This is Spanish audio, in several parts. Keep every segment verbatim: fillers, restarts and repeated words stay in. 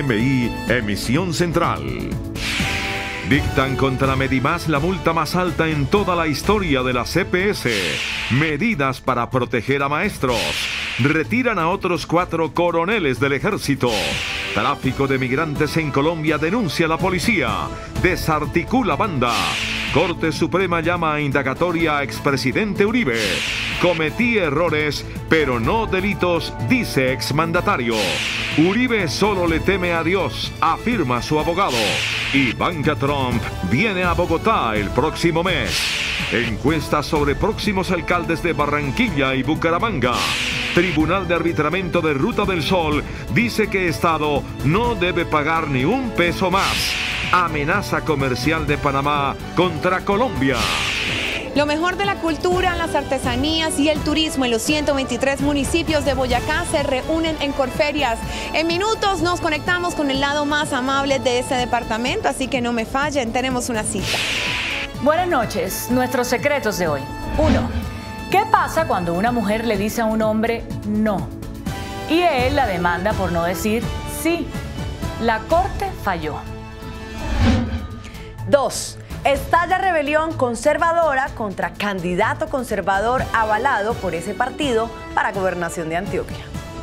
M I, emisión central. Dictan contra Medimás la multa más alta en toda la historia de la C P S. Medidas para proteger a maestros. Retiran a otros cuatro coroneles del ejército. Tráfico de migrantes en Colombia denuncia la policía. Desarticula banda. Corte Suprema llama a indagatoria a expresidente Uribe. Cometí errores, pero no delitos, dice exmandatario. Uribe solo le teme a Dios, afirma su abogado. Ivanka Trump viene a Bogotá el próximo mes. Encuesta sobre próximos alcaldes de Barranquilla y Bucaramanga. Tribunal de Arbitramiento de Ruta del Sol dice que Estado no debe pagar ni un peso más. Amenaza comercial de Panamá contra Colombia. Lo mejor de la cultura, las artesanías y el turismo en los ciento veintitrés municipios de Boyacá se reúnen en Corferias. En minutos nos conectamos con el lado más amable de ese departamento, así que no me fallen, tenemos una cita. Buenas noches, nuestros secretos de hoy. Uno, ¿qué pasa cuando una mujer le dice a un hombre no? Y él la demanda por no decir sí. La corte falló. Dos. Estalla rebelión conservadora contra candidato conservador avalado por ese partido para gobernación de Antioquia.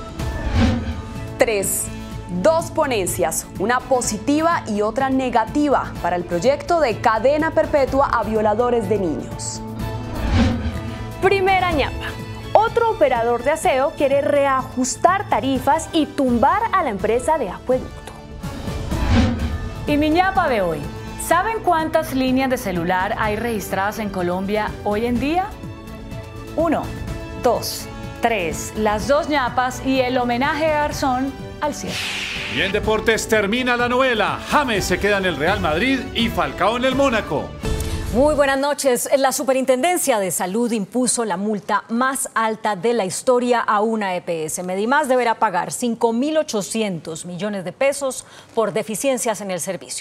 Tres. Dos ponencias, una positiva y otra negativa para el proyecto de cadena perpetua a violadores de niños. Primera ñapa. Otro operador de aseo quiere reajustar tarifas y tumbar a la empresa de acueducto. Y mi ñapa de hoy. ¿Saben cuántas líneas de celular hay registradas en Colombia hoy en día? Uno, dos, tres, las dos ñapas y el homenaje a Garzón al cielo. Y en deportes termina la novela. James se queda en el Real Madrid y Falcao en el Mónaco. Muy buenas noches. La Superintendencia de Salud impuso la multa más alta de la historia a una E P S. Medimás deberá pagar cinco mil ochocientos millones de pesos por deficiencias en el servicio.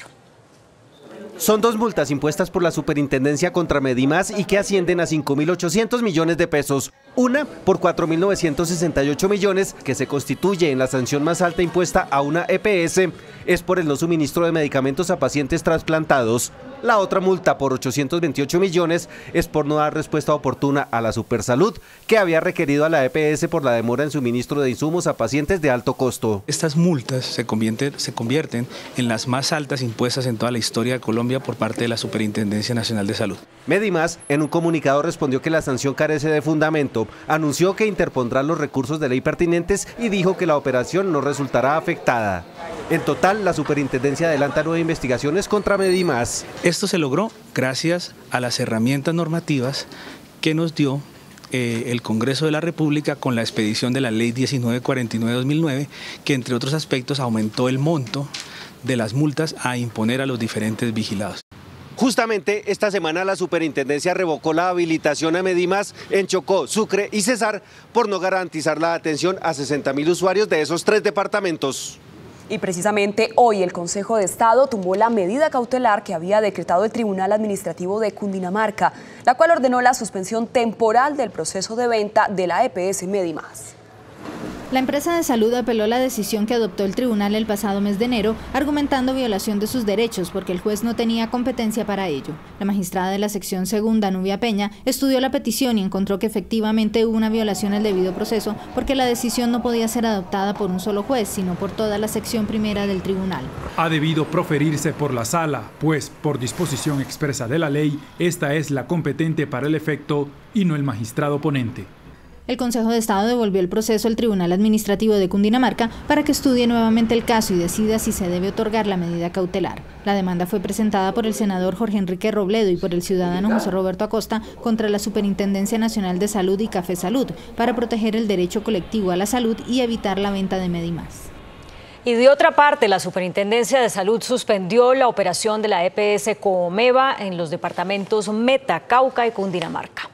Son dos multas impuestas por la Superintendencia contra Medimás y que ascienden a cinco mil ochocientos millones de pesos. Una por cuatro mil novecientos sesenta y ocho millones, que se constituye en la sanción más alta impuesta a una E P S, es por el no suministro de medicamentos a pacientes trasplantados. La otra multa por ochocientos veintiocho millones es por no dar respuesta oportuna a la Supersalud, que había requerido a la E P S por la demora en suministro de insumos a pacientes de alto costo. Estas multas se convierten, se convierten en las más altas impuestas en toda la historia de Colombia por parte de la Superintendencia Nacional de Salud. Medimás, en un comunicado, respondió que la sanción carece de fundamento, anunció que interpondrá los recursos de ley pertinentes y dijo que la operación no resultará afectada. En total, la Superintendencia adelanta nueve investigaciones contra Medimás. Esto se logró gracias a las herramientas normativas que nos dio eh, el Congreso de la República con la expedición de la Ley diecinueve cuarenta y nueve de dos mil nueve, que entre otros aspectos aumentó el monto de las multas a imponer a los diferentes vigilados. Justamente esta semana la Superintendencia revocó la habilitación a Medimás en Chocó, Sucre y Cesar por no garantizar la atención a sesenta mil usuarios de esos tres departamentos. Y precisamente hoy el Consejo de Estado tumbó la medida cautelar que había decretado el Tribunal Administrativo de Cundinamarca, la cual ordenó la suspensión temporal del proceso de venta de la E P S Medimás. La empresa de salud apeló la decisión que adoptó el tribunal el pasado mes de enero, argumentando violación de sus derechos porque el juez no tenía competencia para ello. La magistrada de la sección segunda, Nubia Peña, estudió la petición y encontró que efectivamente hubo una violación al debido proceso porque la decisión no podía ser adoptada por un solo juez, sino por toda la sección primera del tribunal. Ha debido proferirse por la sala, pues por disposición expresa de la ley, esta es la competente para el efecto y no el magistrado ponente. El Consejo de Estado devolvió el proceso al Tribunal Administrativo de Cundinamarca para que estudie nuevamente el caso y decida si se debe otorgar la medida cautelar. La demanda fue presentada por el senador Jorge Enrique Robledo y por el ciudadano José Roberto Acosta contra la Superintendencia Nacional de Salud y Café Salud para proteger el derecho colectivo a la salud y evitar la venta de Medimás. Y de otra parte, la Superintendencia de Salud suspendió la operación de la E P S Coomeva en los departamentos Meta, Cauca y Cundinamarca.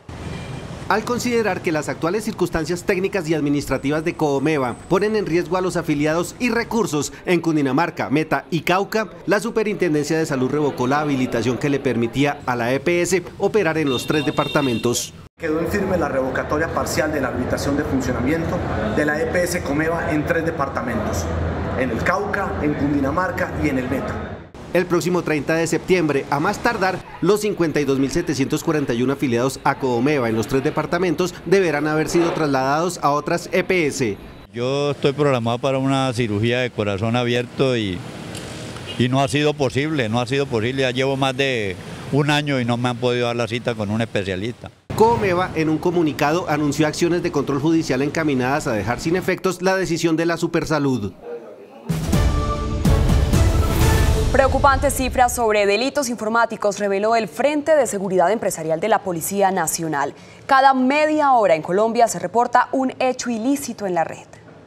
Al considerar que las actuales circunstancias técnicas y administrativas de Coomeva ponen en riesgo a los afiliados y recursos en Cundinamarca, Meta y Cauca, la Superintendencia de Salud revocó la habilitación que le permitía a la E P S operar en los tres departamentos. Quedó en firme la revocatoria parcial de la habilitación de funcionamiento de la E P S Coomeva en tres departamentos, en el Cauca, en Cundinamarca y en el Meta. El próximo treinta de septiembre, a más tardar, los cincuenta y dos mil setecientos cuarenta y uno afiliados a Codomeva en los tres departamentos deberán haber sido trasladados a otras E P S. Yo estoy programado para una cirugía de corazón abierto y, y no ha sido posible, no ha sido posible. Ya llevo más de un año y no me han podido dar la cita con un especialista. Codomeva, en un comunicado, anunció acciones de control judicial encaminadas a dejar sin efectos la decisión de la Supersalud. Preocupantes cifras sobre delitos informáticos reveló el Frente de Seguridad Empresarial de la Policía Nacional. Cada media hora en Colombia se reporta un hecho ilícito en la red.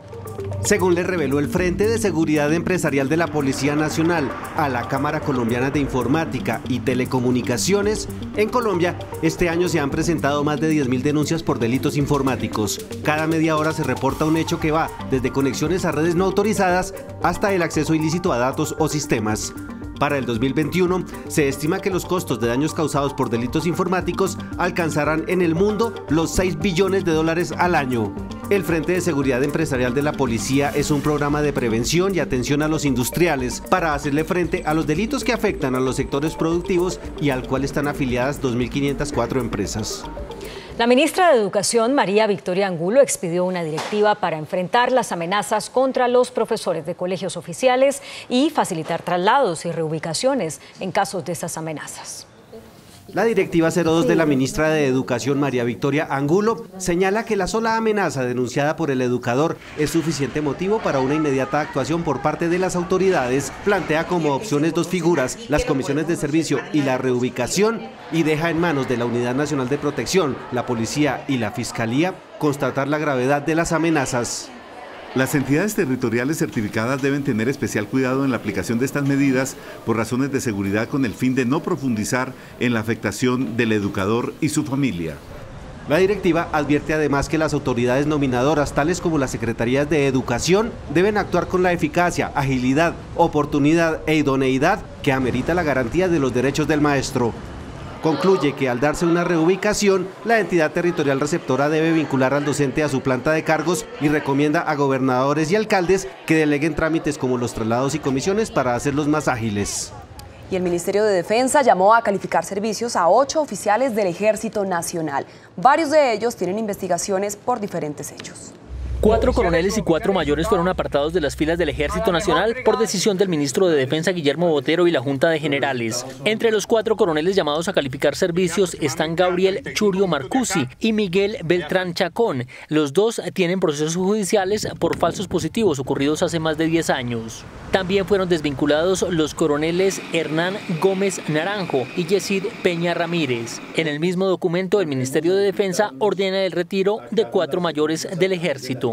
Según le reveló el Frente de Seguridad Empresarial de la Policía Nacional a la Cámara Colombiana de Informática y Telecomunicaciones, en Colombia este año se han presentado más de diez mil denuncias por delitos informáticos. Cada media hora se reporta un hecho que va desde conexiones a redes no autorizadas hasta el acceso ilícito a datos o sistemas. Para el dos mil veintiuno, se estima que los costos de daños causados por delitos informáticos alcanzarán en el mundo los seis billones de dólares al año. El Frente de Seguridad Empresarial de la Policía es un programa de prevención y atención a los industriales para hacerle frente a los delitos que afectan a los sectores productivos y al cual están afiliadas dos mil quinientas cuatro empresas. La ministra de Educación, María Victoria Angulo, expidió una directiva para enfrentar las amenazas contra los profesores de colegios oficiales y facilitar traslados y reubicaciones en casos de esas amenazas. La directiva cero dos de la ministra de Educación, María Victoria Angulo, señala que la sola amenaza denunciada por el educador es suficiente motivo para una inmediata actuación por parte de las autoridades. Plantea como opciones dos figuras, las comisiones de servicio y la reubicación, y deja en manos de la Unidad Nacional de Protección, la Policía y la Fiscalía constatar la gravedad de las amenazas. Las entidades territoriales certificadas deben tener especial cuidado en la aplicación de estas medidas por razones de seguridad con el fin de no profundizar en la afectación del educador y su familia. La directiva advierte además que las autoridades nominadoras, tales como las secretarías de Educación, deben actuar con la eficacia, agilidad, oportunidad e idoneidad que amerita la garantía de los derechos del maestro. Concluye que al darse una reubicación, la entidad territorial receptora debe vincular al docente a su planta de cargos y recomienda a gobernadores y alcaldes que deleguen trámites como los traslados y comisiones para hacerlos más ágiles. Y el Ministerio de Defensa llamó a calificar servicios a ocho oficiales del Ejército Nacional. Varios de ellos tienen investigaciones por diferentes hechos. Cuatro coroneles y cuatro mayores fueron apartados de las filas del Ejército Nacional por decisión del ministro de Defensa Guillermo Botero y la Junta de Generales. Entre los cuatro coroneles llamados a calificar servicios están Gabriel Churio Marcusi y Miguel Beltrán Chacón. Los dos tienen procesos judiciales por falsos positivos ocurridos hace más de diez años. También fueron desvinculados los coroneles Hernán Gómez Naranjo y Yesid Peña Ramírez. En el mismo documento, el Ministerio de Defensa ordena el retiro de cuatro mayores del Ejército.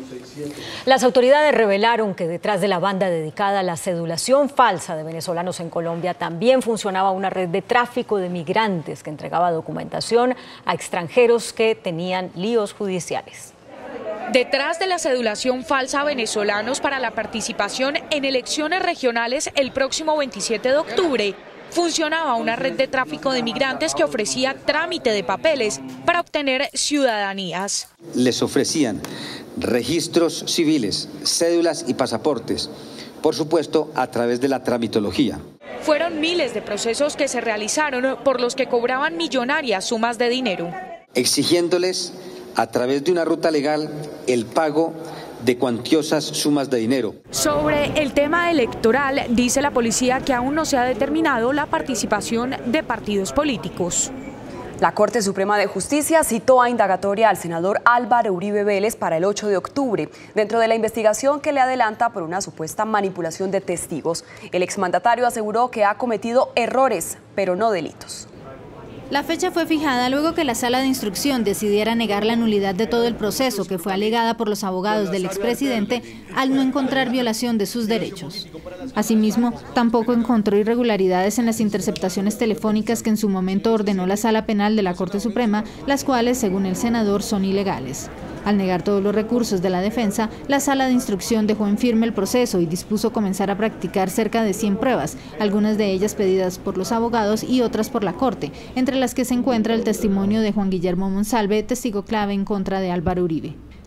Las autoridades revelaron que detrás de la banda dedicada a la cedulación falsa de venezolanos en Colombia también funcionaba una red de tráfico de migrantes que entregaba documentación a extranjeros que tenían líos judiciales. Detrás de la cedulación falsa a venezolanos para la participación en elecciones regionales el próximo veintisiete de octubre, funcionaba una red de tráfico de migrantes que ofrecía trámite de papeles para obtener ciudadanías. Les ofrecían registros civiles, cédulas y pasaportes, por supuesto a través de la tramitología. Fueron miles de procesos que se realizaron por los que cobraban millonarias sumas de dinero, exigiéndoles a través de una ruta legal el pago de cuantiosas sumas de dinero. Sobre el tema electoral, dice la policía que aún no se ha determinado la participación de partidos políticos. La Corte Suprema de Justicia citó a indagatoria al senador Álvaro Uribe Vélez para el ocho de octubre, dentro de la investigación que le adelanta por una supuesta manipulación de testigos. El exmandatario aseguró que ha cometido errores, pero no delitos. La fecha fue fijada luego que la Sala de Instrucción decidiera negar la nulidad de todo el proceso que fue alegada por los abogados del expresidente al no encontrar violación de sus derechos. Asimismo, tampoco encontró irregularidades en las interceptaciones telefónicas que en su momento ordenó la Sala Penal de la Corte Suprema, las cuales, según el senador, son ilegales. Al negar todos los recursos de la defensa, la Sala de Instrucción dejó en firme el proceso y dispuso comenzar a practicar cerca de cien pruebas, algunas de ellas pedidas por los abogados y otras por la Corte, entre las que se encuentra el testimonio de Juan Guillermo Monsalve, testigo clave en contra de Álvaro Uribe.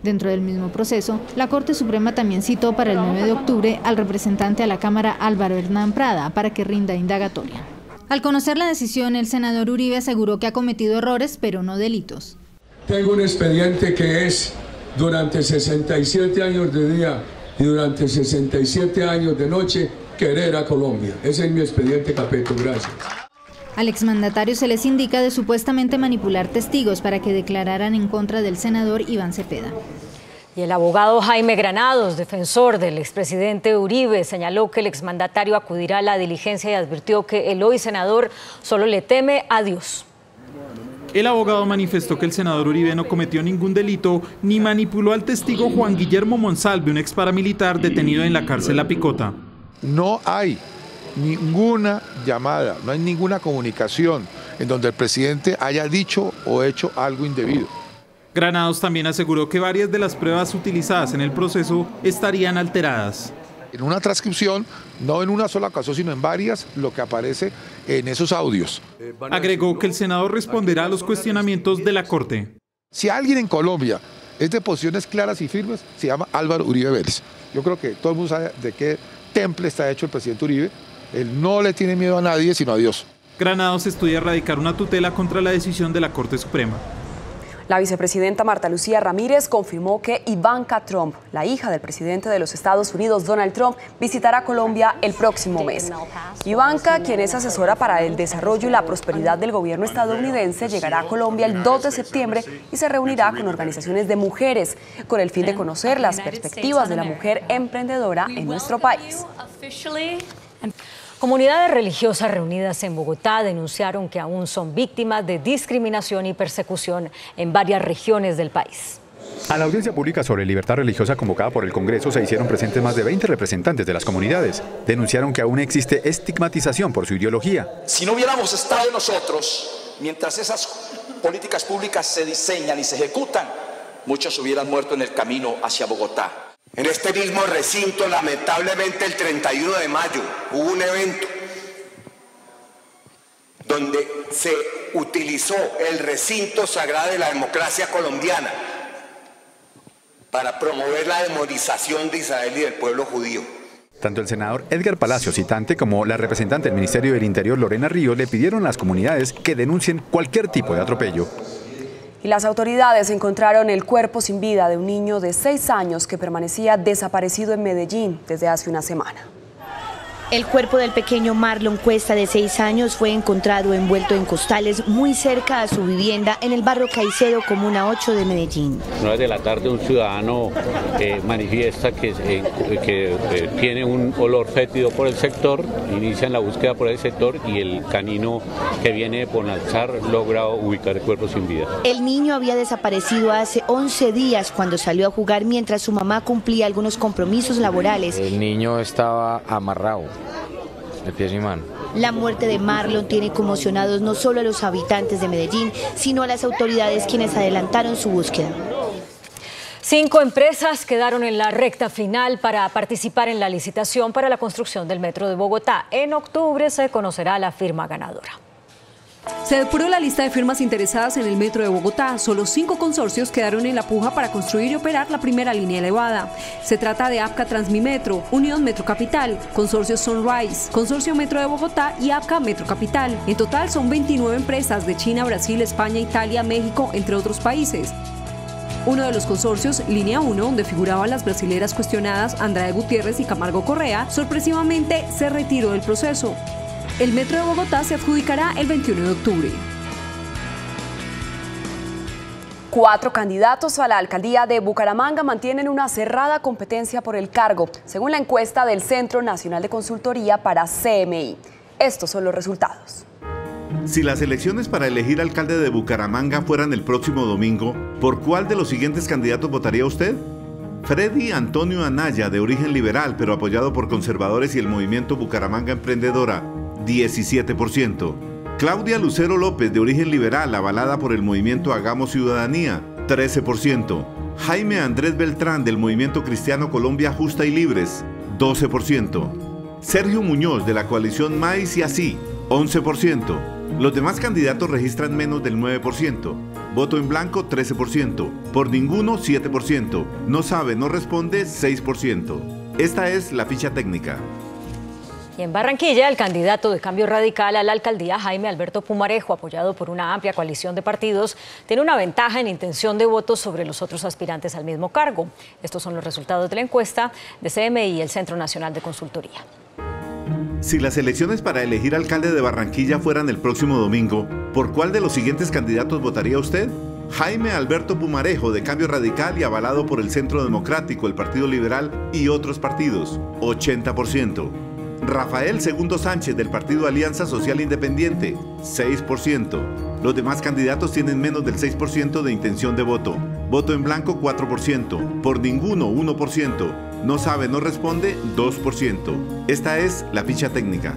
Dentro del mismo proceso, la Corte Suprema también citó para el nueve de octubre al representante a la Cámara Álvaro Hernán Prada para que rinda indagatoria. Al conocer la decisión, el senador Uribe aseguró que ha cometido errores, pero no delitos. Tengo un expediente que es durante sesenta y siete años de día y durante sesenta y siete años de noche querer a Colombia. Ese es mi expediente, Capeto. Gracias. Al exmandatario se les indica de supuestamente manipular testigos para que declararan en contra del senador Iván Cepeda. Y el abogado Jaime Granados, defensor del expresidente Uribe, señaló que el exmandatario acudirá a la diligencia y advirtió que el hoy senador solo le teme a Dios. El abogado manifestó que el senador Uribe no cometió ningún delito ni manipuló al testigo Juan Guillermo Monsalve, un ex paramilitar detenido en la cárcel La Picota. No hay ninguna llamada, no hay ninguna comunicación en donde el presidente haya dicho o hecho algo indebido. Granados también aseguró que varias de las pruebas utilizadas en el proceso estarían alteradas. En una transcripción, no en una sola ocasión, sino en varias, lo que aparece en esos audios. Agregó que el senador responderá a los cuestionamientos de la Corte. Si alguien en Colombia es de posiciones claras y firmes, se llama Álvaro Uribe Vélez. Yo creo que todo el mundo sabe de qué temple está hecho el presidente Uribe. Él no le tiene miedo a nadie, sino a Dios. Granados estudia radicar una tutela contra la decisión de la Corte Suprema. La vicepresidenta Marta Lucía Ramírez confirmó que Ivanka Trump, la hija del presidente de los Estados Unidos, Donald Trump, visitará Colombia el próximo mes. Ivanka, quien es asesora para el desarrollo y la prosperidad del gobierno estadounidense, llegará a Colombia el dos de septiembre y se reunirá con organizaciones de mujeres, con el fin de conocer las perspectivas de la mujer emprendedora en nuestro país. Comunidades religiosas reunidas en Bogotá denunciaron que aún son víctimas de discriminación y persecución en varias regiones del país. A la audiencia pública sobre libertad religiosa convocada por el Congreso se hicieron presentes más de veinte representantes de las comunidades. Denunciaron que aún existe estigmatización por su ideología. Si no hubiéramos estado nosotros, mientras esas políticas públicas se diseñan y se ejecutan, muchos hubieran muerto en el camino hacia Bogotá. En este mismo recinto, lamentablemente, el treinta y uno de mayo hubo un evento donde se utilizó el recinto sagrado de la democracia colombiana para promover la demonización de Israel y del pueblo judío. Tanto el senador Edgar Palacio, citante, como la representante del Ministerio del Interior, Lorena Ríos, le pidieron a las comunidades que denuncien cualquier tipo de atropello. Y las autoridades encontraron el cuerpo sin vida de un niño de seis años que permanecía desaparecido en Medellín desde hace una semana. El cuerpo del pequeño Marlon Cuesta, de seis años, fue encontrado envuelto en costales muy cerca a su vivienda en el barrio Caicedo, comuna ocho de Medellín. nueve de la tarde un ciudadano eh, manifiesta que, eh, que eh, tiene un olor fétido por el sector, inician la búsqueda por el sector y el canino que viene de Bonalzar logra ubicar el cuerpo sin vida. El niño había desaparecido hace once días cuando salió a jugar mientras su mamá cumplía algunos compromisos laborales. El niño estaba amarrado de pies y manos. La muerte de Marlon tiene conmocionados no solo a los habitantes de Medellín, sino a las autoridades, quienes adelantaron su búsqueda. Cinco empresas quedaron en la recta final para participar en la licitación para la construcción del metro de Bogotá. En octubre se conocerá la firma ganadora. Se depuró la lista de firmas interesadas en el metro de Bogotá. Solo cinco consorcios quedaron en la puja para construir y operar la primera línea elevada. Se trata de APCA Transmimetro, Unión Metro Capital, Consorcio Sunrise, Consorcio Metro de Bogotá y APCA Metro Capital. En total son veintinueve empresas de China, Brasil, España, Italia, México, entre otros países. Uno de los consorcios, Línea uno, donde figuraban las brasileras cuestionadas Andrade Gutiérrez y Camargo Correa, sorpresivamente se retiró del proceso. El metro de Bogotá se adjudicará el veintiuno de octubre. Cuatro candidatos a la alcaldía de Bucaramanga mantienen una cerrada competencia por el cargo, según la encuesta del Centro Nacional de Consultoría para C M I. Estos son los resultados. Si las elecciones para elegir alcalde de Bucaramanga fueran el próximo domingo, ¿por cuál de los siguientes candidatos votaría usted? Freddy Antonio Anaya, de origen liberal, pero apoyado por conservadores y el movimiento Bucaramanga Emprendedora, diecisiete por ciento. Claudia Lucero López, de origen liberal, avalada por el movimiento Hagamos Ciudadanía, trece por ciento. Jaime Andrés Beltrán, del movimiento cristiano Colombia Justa y Libres, doce por ciento. Sergio Muñoz, de la coalición Maíz y Así, once por ciento. Los demás candidatos registran menos del nueve por ciento. Voto en blanco, trece por ciento. Por ninguno, siete por ciento. No sabe, no responde, seis por ciento. Esta es la ficha técnica. Y en Barranquilla, el candidato de Cambio Radical a la alcaldía, Jaime Alberto Pumarejo, apoyado por una amplia coalición de partidos, tiene una ventaja en intención de votos sobre los otros aspirantes al mismo cargo. Estos son los resultados de la encuesta de C M I y el Centro Nacional de Consultoría. Si las elecciones para elegir alcalde de Barranquilla fueran el próximo domingo, ¿por cuál de los siguientes candidatos votaría usted? Jaime Alberto Pumarejo, de Cambio Radical y avalado por el Centro Democrático, el Partido Liberal y otros partidos, ochenta por ciento. Rafael Segundo Sánchez, del Partido Alianza Social Independiente, seis por ciento. Los demás candidatos tienen menos del seis por ciento de intención de voto. Voto en blanco, cuatro por ciento. Por ninguno, uno por ciento. No sabe, no responde, dos por ciento. Esta es la ficha técnica.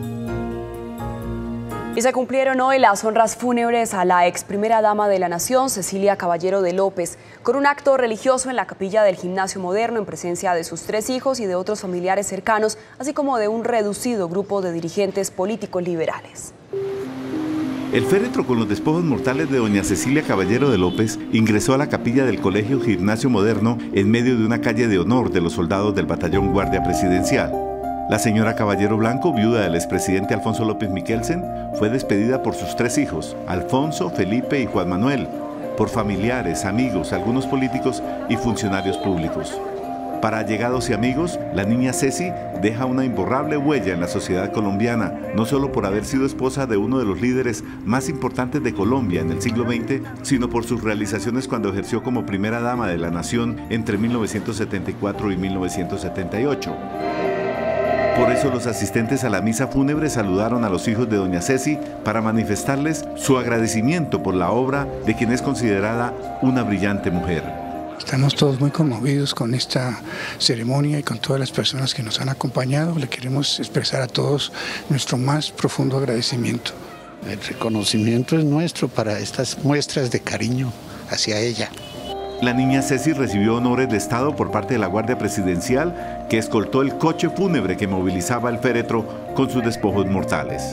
Y se cumplieron hoy las honras fúnebres a la ex primera dama de la Nación, Cecilia Caballero de López, con un acto religioso en la capilla del Gimnasio Moderno en presencia de sus tres hijos y de otros familiares cercanos, así como de un reducido grupo de dirigentes políticos liberales. El féretro con los despojos mortales de doña Cecilia Caballero de López ingresó a la capilla del Colegio Gimnasio Moderno en medio de una calle de honor de los soldados del Batallón Guardia Presidencial. La señora Caballero Blanco, viuda del expresidente Alfonso López Michelsen, fue despedida por sus tres hijos, Alfonso, Felipe y Juan Manuel, por familiares, amigos, algunos políticos y funcionarios públicos. Para allegados y amigos, la niña Ceci deja una imborrable huella en la sociedad colombiana, no solo por haber sido esposa de uno de los líderes más importantes de Colombia en el siglo veinte, sino por sus realizaciones cuando ejerció como primera dama de la nación entre mil novecientos setenta y cuatro y mil novecientos setenta y ocho. Por eso los asistentes a la misa fúnebre saludaron a los hijos de doña Ceci para manifestarles su agradecimiento por la obra de quien es considerada una brillante mujer. Estamos todos muy conmovidos con esta ceremonia y con todas las personas que nos han acompañado. Le queremos expresar a todos nuestro más profundo agradecimiento. El reconocimiento es nuestro para estas muestras de cariño hacia ella. La niña Ceci recibió honores de Estado por parte de la Guardia Presidencial, que escoltó el coche fúnebre que movilizaba el féretro con sus despojos mortales.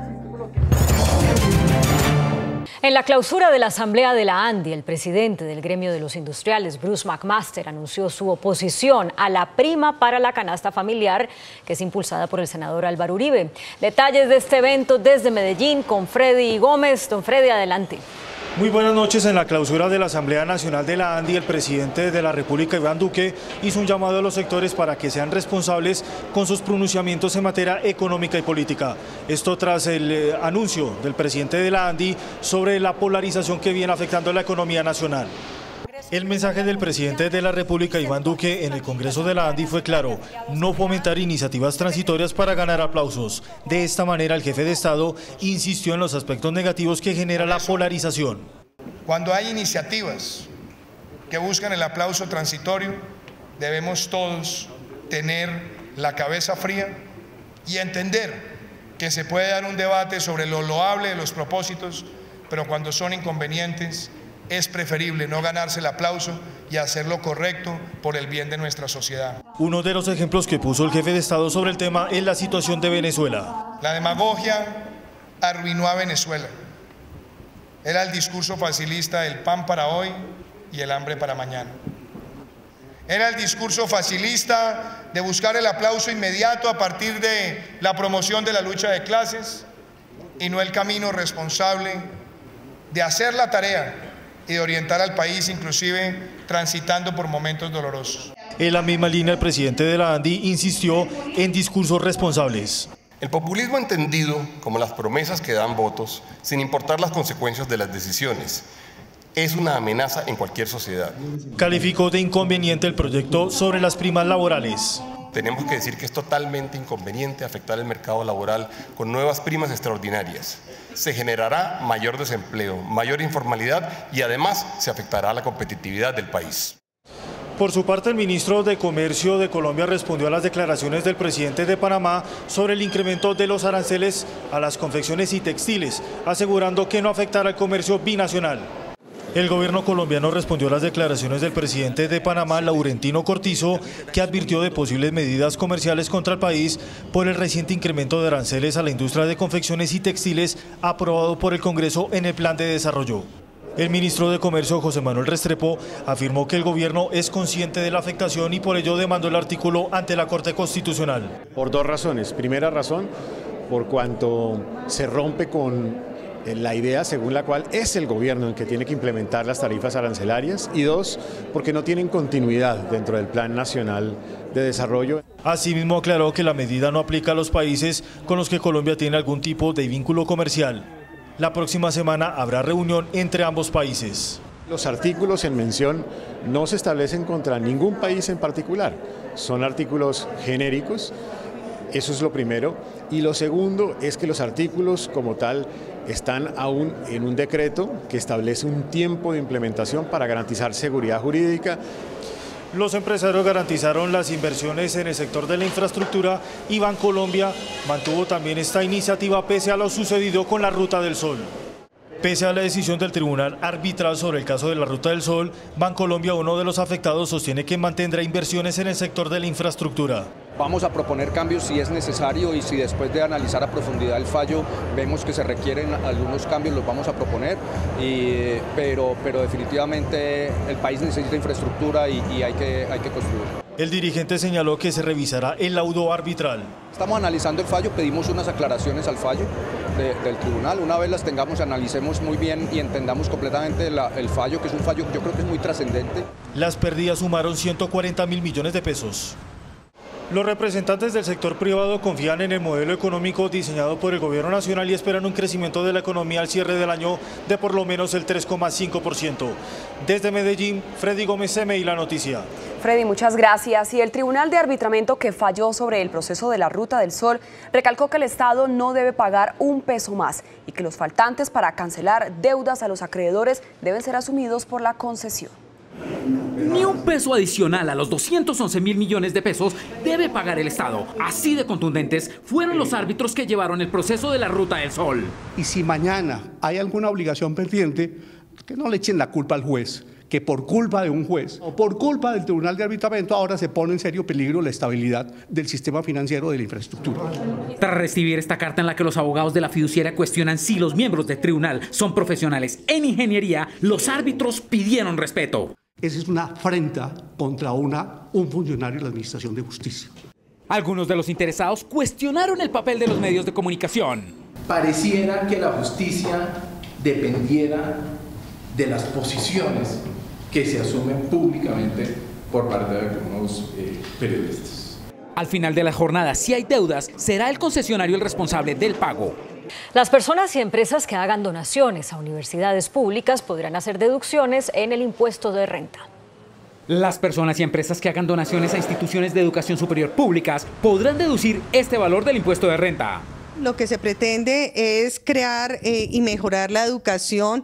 En la clausura de la Asamblea de la ANDI, el presidente del Gremio de los Industriales, Bruce McMaster, anunció su oposición a la prima para la canasta familiar, que es impulsada por el senador Álvaro Uribe. Detalles de este evento desde Medellín con Freddy Gómez. Don Freddy, adelante. Muy buenas noches. En la clausura de la Asamblea Nacional de la ANDI, el presidente de la República, Iván Duque, hizo un llamado a los sectores para que sean responsables con sus pronunciamientos en materia económica y política. Esto tras el eh, anuncio del presidente de la ANDI sobre la polarización que viene afectando la economía nacional. El mensaje del presidente de la República, Iván Duque, en el Congreso de la ANDI fue claro: no fomentar iniciativas transitorias para ganar aplausos. De esta manera, el jefe de Estado insistió en los aspectos negativos que genera la polarización. Cuando hay iniciativas que buscan el aplauso transitorio, debemos todos tener la cabeza fría y entender que se puede dar un debate sobre lo loable de los propósitos, pero cuando son inconvenientes, es preferible no ganarse el aplauso y hacer lo correcto por el bien de nuestra sociedad. Uno de los ejemplos que puso el jefe de Estado sobre el tema es la situación de Venezuela. La demagogia arruinó a Venezuela. Era el discurso facilista del pan para hoy y el hambre para mañana. Era el discurso facilista de buscar el aplauso inmediato a partir de la promoción de la lucha de clases y no el camino responsable de hacer la tarea y de orientar al país, inclusive transitando por momentos dolorosos. En la misma línea, el presidente de la ANDI insistió en discursos responsables. El populismo entendido como las promesas que dan votos, sin importar las consecuencias de las decisiones, es una amenaza en cualquier sociedad. Calificó de inconveniente el proyecto sobre las primas laborales. Tenemos que decir que es totalmente inconveniente afectar el mercado laboral con nuevas primas extraordinarias. Se generará mayor desempleo, mayor informalidad y además se afectará la competitividad del país. Por su parte, el ministro de Comercio de Colombia respondió a las declaraciones del presidente de Panamá sobre el incremento de los aranceles a las confecciones y textiles, asegurando que no afectará el comercio binacional. El gobierno colombiano respondió a las declaraciones del presidente de Panamá, Laurentino Cortizo, que advirtió de posibles medidas comerciales contra el país por el reciente incremento de aranceles a la industria de confecciones y textiles aprobado por el Congreso en el Plan de Desarrollo. El ministro de Comercio, José Manuel Restrepo, afirmó que el gobierno es consciente de la afectación y por ello demandó el artículo ante la Corte Constitucional. Por dos razones. Primera razón, por cuanto se rompe con la idea según la cual es el gobierno el que tiene que implementar las tarifas arancelarias, y dos, porque no tienen continuidad dentro del Plan Nacional de Desarrollo. Asimismo aclaró que la medida no aplica a los países con los que Colombia tiene algún tipo de vínculo comercial. La próxima semana habrá reunión entre ambos países. Los artículos en mención no se establecen contra ningún país en particular, son artículos genéricos, eso es lo primero. Y lo segundo es que los artículos como tal están aún en un decreto que establece un tiempo de implementación para garantizar seguridad jurídica. Los empresarios garantizaron las inversiones en el sector de la infraestructura y Bancolombia mantuvo también esta iniciativa pese a lo sucedido con la Ruta del Sol. Pese a la decisión del Tribunal Arbitral sobre el caso de la Ruta del Sol, Bancolombia, uno de los afectados, sostiene que mantendrá inversiones en el sector de la infraestructura. Vamos a proponer cambios si es necesario y si después de analizar a profundidad el fallo vemos que se requieren algunos cambios, los vamos a proponer, y, pero, pero definitivamente el país necesita infraestructura y, y hay que, hay que construir. El dirigente señaló que se revisará el laudo arbitral. Estamos analizando el fallo, pedimos unas aclaraciones al fallo de, del tribunal. Una vez las tengamos, analicemos muy bien y entendamos completamente la, el fallo, que es un fallo que yo creo que es muy trascendente. Las pérdidas sumaron ciento cuarenta mil millones de pesos. Los representantes del sector privado confían en el modelo económico diseñado por el gobierno nacional y esperan un crecimiento de la economía al cierre del año de por lo menos el tres coma cinco por ciento. Desde Medellín, Freddy Gómez, C M I La Noticia. Freddy, muchas gracias. Y el Tribunal de Arbitramiento que falló sobre el proceso de la Ruta del Sol recalcó que el Estado no debe pagar un peso más y que los faltantes para cancelar deudas a los acreedores deben ser asumidos por la concesión. Ni un peso adicional a los doscientos once mil millones de pesos debe pagar el Estado. Así de contundentes fueron los árbitros que llevaron el proceso de la Ruta del Sol. Y si mañana hay alguna obligación pendiente, que no le echen la culpa al juez, que por culpa de un juez o por culpa del Tribunal de Arbitramiento ahora se pone en serio peligro la estabilidad del sistema financiero de la infraestructura. Tras recibir esta carta en la que los abogados de la fiduciaria cuestionan si los miembros del tribunal son profesionales en ingeniería, los árbitros pidieron respeto. Esa es una afrenta contra una, un funcionario de la Administración de Justicia. Algunos de los interesados cuestionaron el papel de los medios de comunicación. Pareciera que la justicia dependiera de las posiciones que se asumen públicamente por parte de algunos eh, periodistas. Al final de la jornada, si hay deudas, será el concesionario el responsable del pago. Las personas y empresas que hagan donaciones a universidades públicas podrán hacer deducciones en el impuesto de renta. Las personas y empresas que hagan donaciones a instituciones de educación superior públicas podrán deducir este valor del impuesto de renta. Lo que se pretende es crear eh, y mejorar la educación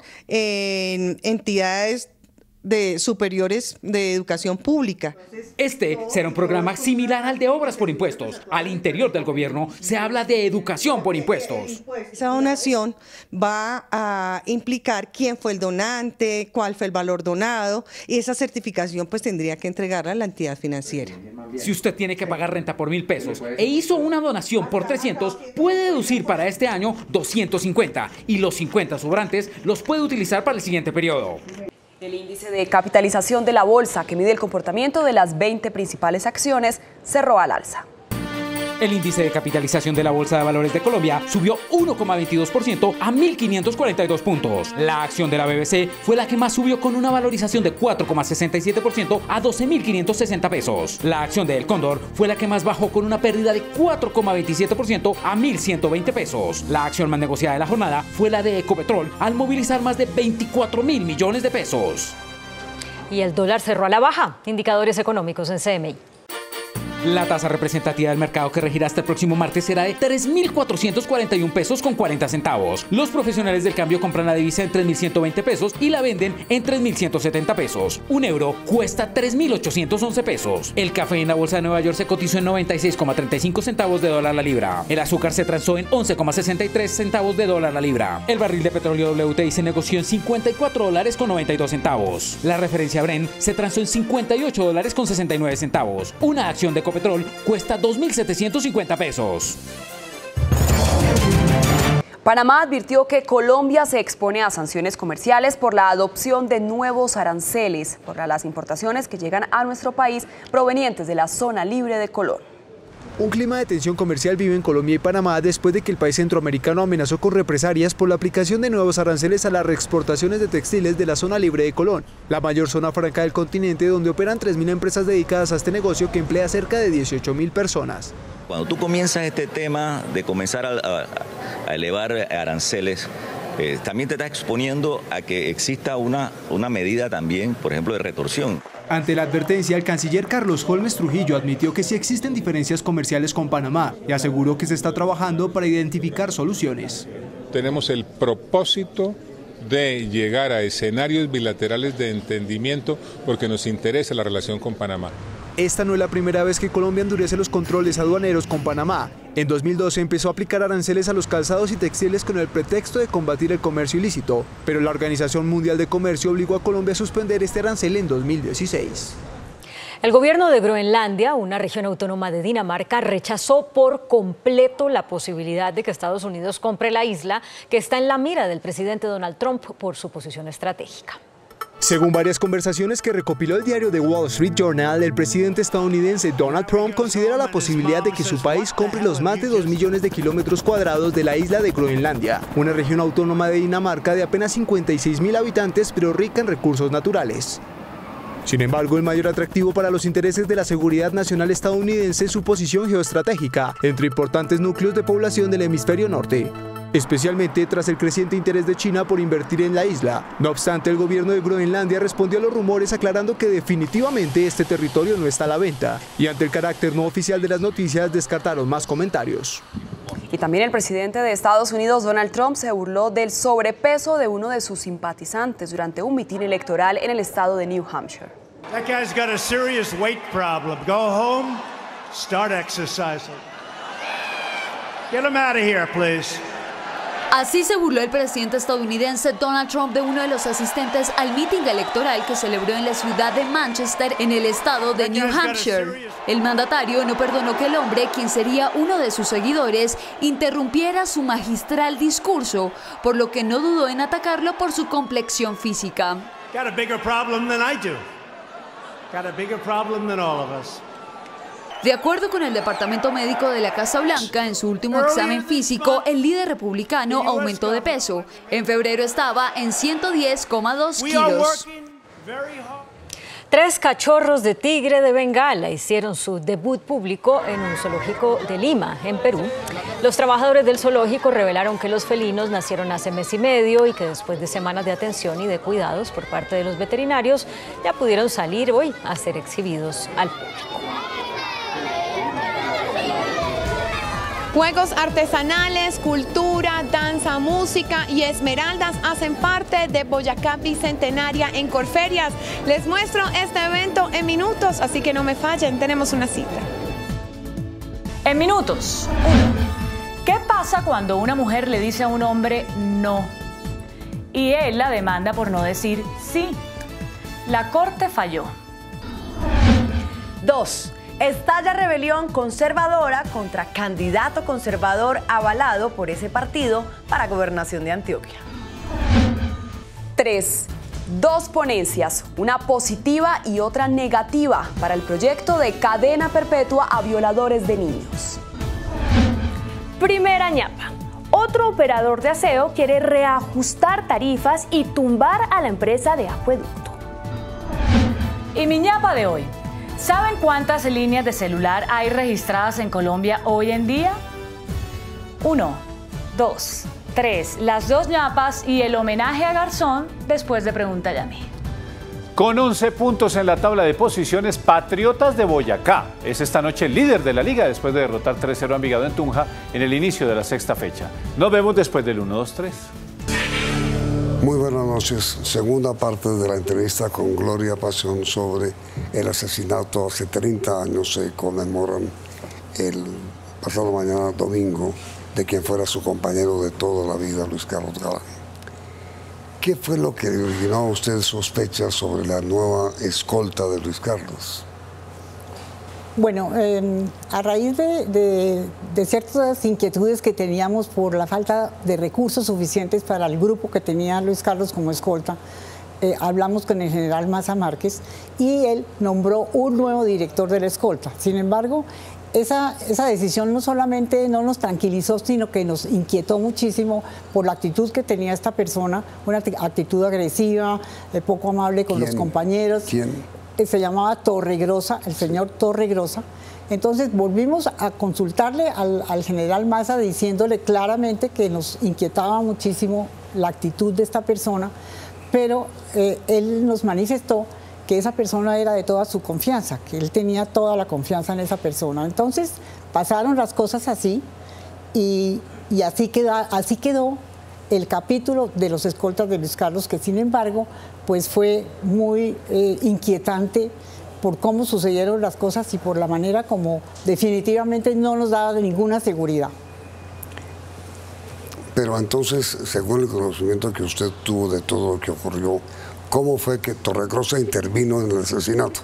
en entidades de superiores de educación pública. Este será un programa similar al de obras por impuestos. Al interior del gobierno se habla de educación por impuestos. Esa donación va a implicar quién fue el donante, cuál fue el valor donado, y esa certificación pues tendría que entregarla a la entidad financiera. Si usted tiene que pagar renta por mil pesos e hizo una donación por trescientos, puede deducir para este año doscientos cincuenta y los cincuenta sobrantes los puede utilizar para el siguiente periodo. El índice de capitalización de la bolsa, que mide el comportamiento de las veinte principales acciones, cerró al alza. El índice de capitalización de la Bolsa de Valores de Colombia subió uno coma veintidós por ciento a mil quinientos cuarenta y dos puntos. La acción de la B B C fue la que más subió con una valorización de cuatro coma sesenta y siete por ciento a doce mil quinientos sesenta pesos. La acción de El Cóndor fue la que más bajó con una pérdida de cuatro coma veintisiete por ciento a mil ciento veinte pesos. La acción más negociada de la jornada fue la de Ecopetrol al movilizar más de veinticuatro mil millones de pesos. Y el dólar cerró a la baja. Indicadores económicos en C M I. La tasa representativa del mercado que regirá hasta el próximo martes será de tres mil cuatrocientos cuarenta y un pesos con cuarenta centavos. Los profesionales del cambio compran la divisa en tres mil ciento veinte pesos y la venden en tres mil ciento setenta pesos. Un euro cuesta tres mil ochocientos once pesos. El café en la bolsa de Nueva York se cotizó en noventa y seis coma treinta y cinco centavos de dólar la libra. El azúcar se transó en once coma sesenta y tres centavos de dólar la libra. El barril de petróleo W T I se negoció en cincuenta y cuatro dólares con noventa y dos centavos. La referencia Brent se transó en cincuenta y ocho dólares con sesenta y nueve centavos. Una acción de Ecopetrol cuesta dos mil setecientos cincuenta pesos. Panamá advirtió que Colombia se expone a sanciones comerciales por la adopción de nuevos aranceles por las importaciones que llegan a nuestro país provenientes de la zona libre de Colón. Un clima de tensión comercial vive en Colombia y Panamá después de que el país centroamericano amenazó con represalias por la aplicación de nuevos aranceles a las reexportaciones de textiles de la zona libre de Colón, la mayor zona franca del continente donde operan tres mil empresas dedicadas a este negocio que emplea cerca de dieciocho mil personas. Cuando tú comienzas este tema de comenzar a, a, a elevar aranceles, eh, también te estás exponiendo a que exista una, una medida también, por ejemplo, de retorsión. Ante la advertencia, el canciller Carlos Holmes Trujillo admitió que sí existen diferencias comerciales con Panamá y aseguró que se está trabajando para identificar soluciones. Tenemos el propósito de llegar a escenarios bilaterales de entendimiento porque nos interesa la relación con Panamá. Esta no es la primera vez que Colombia endurece los controles aduaneros con Panamá. En dos mil doce empezó a aplicar aranceles a los calzados y textiles con el pretexto de combatir el comercio ilícito, pero la Organización Mundial de Comercio obligó a Colombia a suspender este arancel en dos mil dieciséis. El gobierno de Groenlandia, una región autónoma de Dinamarca, rechazó por completo la posibilidad de que Estados Unidos compre la isla, que está en la mira del presidente Donald Trump por su posición estratégica. Según varias conversaciones que recopiló el diario The Wall Street Journal, el presidente estadounidense Donald Trump considera la posibilidad de que su país compre los más de dos millones de kilómetros cuadrados de la isla de Groenlandia, una región autónoma de Dinamarca de apenas cincuenta y seis mil habitantes, pero rica en recursos naturales. Sin embargo, el mayor atractivo para los intereses de la seguridad nacional estadounidense es su posición geoestratégica entre importantes núcleos de población del hemisferio norte, especialmente tras el creciente interés de China por invertir en la isla. No obstante, el gobierno de Groenlandia respondió a los rumores aclarando que definitivamente este territorio no está a la venta, y ante el carácter no oficial de las noticias descartaron más comentarios. Y también el presidente de Estados Unidos, Donald Trump, se burló del sobrepeso de uno de sus simpatizantes durante un mitin electoral en el estado de New Hampshire. That guy's got a serious weight problem. Go home, start exercising. Get him out of here, please. Así se burló el presidente estadounidense Donald Trump de uno de los asistentes al mitin electoral que celebró en la ciudad de Manchester, en el estado de New Hampshire. El mandatario no perdonó que el hombre, quien sería uno de sus seguidores, interrumpiera su magistral discurso, por lo que no dudó en atacarlo por su complexión física. Got a bigger problem than I do. Got a bigger problem than all of us. De acuerdo con el Departamento Médico de la Casa Blanca, en su último examen físico, el líder republicano aumentó de peso. En febrero estaba en ciento diez coma dos kilos. Tres cachorros de tigre de Bengala hicieron su debut público en un zoológico de Lima, en Perú. Los trabajadores del zoológico revelaron que los felinos nacieron hace mes y medio y que después de semanas de atención y de cuidados por parte de los veterinarios, ya pudieron salir hoy a ser exhibidos al público. Juegos artesanales, cultura, danza, música y esmeraldas hacen parte de Boyacá Bicentenaria en Corferias. Les muestro este evento en minutos, así que no me fallen, tenemos una cita. En minutos. Uno. ¿Qué pasa cuando una mujer le dice a un hombre no? Y él la demanda por no decir sí. La corte falló. Dos. Estalla rebelión conservadora contra candidato conservador avalado por ese partido para gobernación de Antioquia. Tres. Dos ponencias, una positiva y otra negativa para el proyecto de cadena perpetua a violadores de niños. Primera ñapa. Otro operador de aseo quiere reajustar tarifas y tumbar a la empresa de acueducto. Y mi ñapa de hoy. ¿Saben cuántas líneas de celular hay registradas en Colombia hoy en día? Uno, dos, tres, las dos ñapas y el homenaje a Garzón después de Pregúntale a mí. Con once puntos en la tabla de posiciones, Patriotas de Boyacá es esta noche líder de la liga después de derrotar tres cero a Envigado en Tunja en el inicio de la sexta fecha. Nos vemos después del uno, dos, tres. Muy buenas noches. Segunda parte de la entrevista con Gloria Pasión sobre el asesinato. Hace treinta años se conmemoran el pasado mañana domingo de quien fuera su compañero de toda la vida, Luis Carlos Galán. ¿Qué fue lo que originó a usted sospechas sobre la nueva escolta de Luis Carlos? Bueno, eh, a raíz de, de, de ciertas inquietudes que teníamos por la falta de recursos suficientes para el grupo que tenía Luis Carlos como escolta, eh, hablamos con el general Maza Márquez y él nombró un nuevo director de la escolta. Sin embargo, esa, esa decisión no solamente no nos tranquilizó, sino que nos inquietó muchísimo por la actitud que tenía esta persona, una actitud agresiva, eh, poco amable con ¿Quién? los compañeros. ¿Quién? Se llamaba Torregrosa, el señor Torregrosa. Entonces volvimos a consultarle al, al general Maza diciéndole claramente que nos inquietaba muchísimo la actitud de esta persona, pero eh, él nos manifestó que esa persona era de toda su confianza, que él tenía toda la confianza en esa persona. Entonces pasaron las cosas así y, y así, queda, así quedó el capítulo de los escoltas de Luis Carlos, que sin embargo pues fue muy eh, inquietante por cómo sucedieron las cosas y por la manera como definitivamente no nos daba ninguna seguridad. Pero entonces, según el conocimiento que usted tuvo de todo lo que ocurrió, ¿cómo fue que Torregrosa intervino en el asesinato?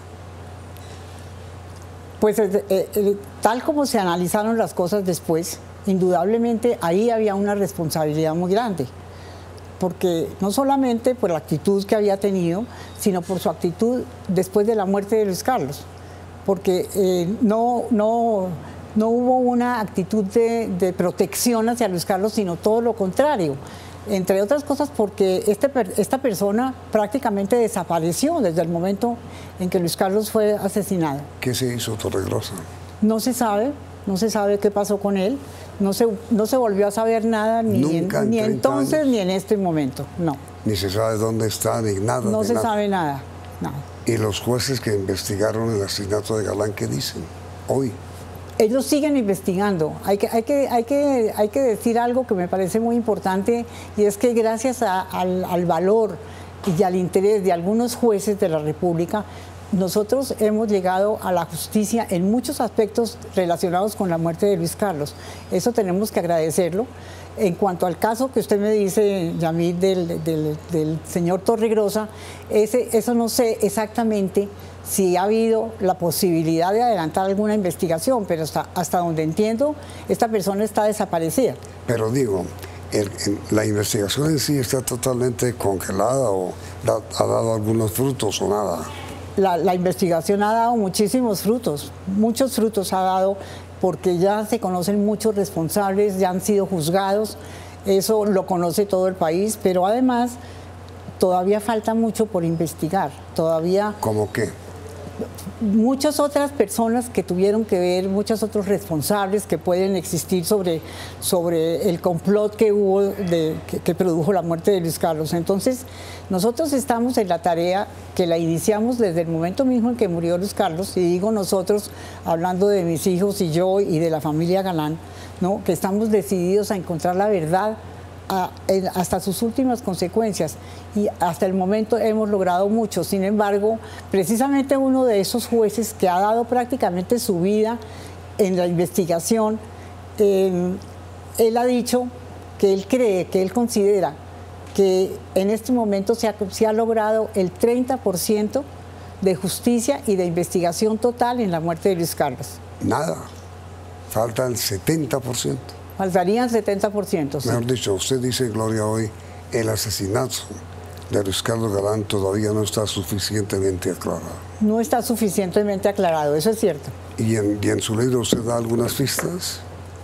Pues eh, eh, tal como se analizaron las cosas después, indudablemente ahí había una responsabilidad muy grande, porque no solamente por la actitud que había tenido, sino por su actitud después de la muerte de Luis Carlos, porque eh, no, no, no hubo una actitud de, de protección hacia Luis Carlos, sino todo lo contrario. Entre otras cosas porque este, esta persona prácticamente desapareció desde el momento en que Luis Carlos fue asesinado. ¿Qué se hizo Torregrosa? No se sabe, no se sabe qué pasó con él, no se, no se volvió a saber nada ni, en, en ni entonces años. ni en este momento, no. Ni se sabe dónde está, ni nada. No ni se nada. sabe nada, nada. ¿Y los jueces que investigaron el asesinato de Galán qué dicen hoy? Ellos siguen investigando. Hay que, hay, que, hay, que, hay que decir algo que me parece muy importante, y es que gracias a, al, al valor y al interés de algunos jueces de la República, nosotros hemos llegado a la justicia en muchos aspectos relacionados con la muerte de Luis Carlos. Eso tenemos que agradecerlo. En cuanto al caso que usted me dice, Yamil, del, del, del señor Torregrosa, ese, eso no sé exactamente si ha habido la posibilidad de adelantar alguna investigación, pero hasta, hasta donde entiendo, esta persona está desaparecida. Pero digo, el, el, ¿la investigación en sí está totalmente congelada o da, ha dado algunos frutos o nada? La, la investigación ha dado muchísimos frutos, muchos frutos ha dado, porque ya se conocen muchos responsables, ya han sido juzgados, eso lo conoce todo el país, pero además todavía falta mucho por investigar, todavía... ¿Cómo qué? Muchas otras personas que tuvieron que ver, muchos otros responsables que pueden existir sobre, sobre el complot que hubo, de, que, que produjo la muerte de Luis Carlos. Entonces, nosotros estamos en la tarea que la iniciamos desde el momento mismo en que murió Luis Carlos, y digo nosotros, hablando de mis hijos y yo y de la familia Galán, ¿no?, que estamos decididos a encontrar la verdad A, en, hasta sus últimas consecuencias, y hasta el momento hemos logrado mucho. Sin embargo, precisamente uno de esos jueces que ha dado prácticamente su vida en la investigación, eh, él ha dicho que él cree, que él considera que en este momento se ha, se ha logrado el treinta por ciento de justicia y de investigación total en la muerte de Luis Carlos. Nada, falta el setenta por ciento. Faltarían setenta por ciento. Sí. Mejor dicho, usted dice, Gloria, hoy el asesinato de Luis Carlos Galán todavía no está suficientemente aclarado. No está suficientemente aclarado, eso es cierto. ¿Y en, y en su libro usted da algunas pistas?